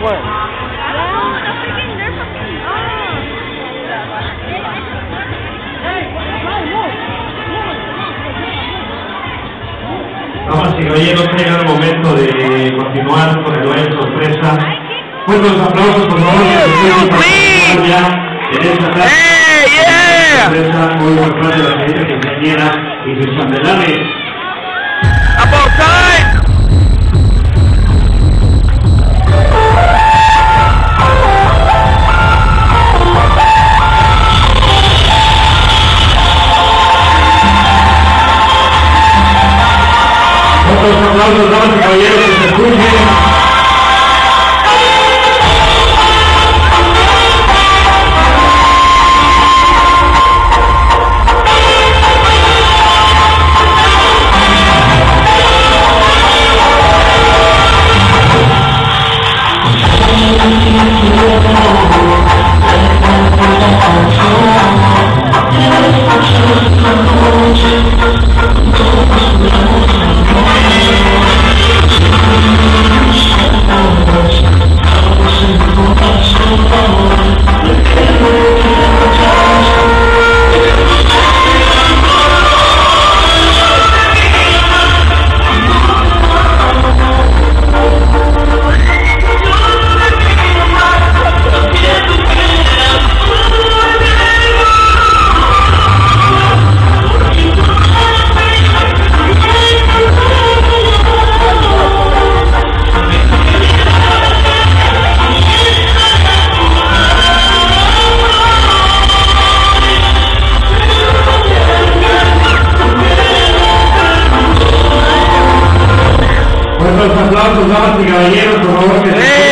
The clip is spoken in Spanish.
one. Oh, the freaking they're fucking. Damas y caballeros, ha llegado el momento de continuar con el duelo sorpresa. Fuertes los aplausos, por favor. En esta tarde, sorpresa, hoy por parte de la señorita quinceañera y sus chambelanes. About time! Otros aplausos, damas y caballeros, que se escuchen. Los aplausos, damas y caballeros, por favor, que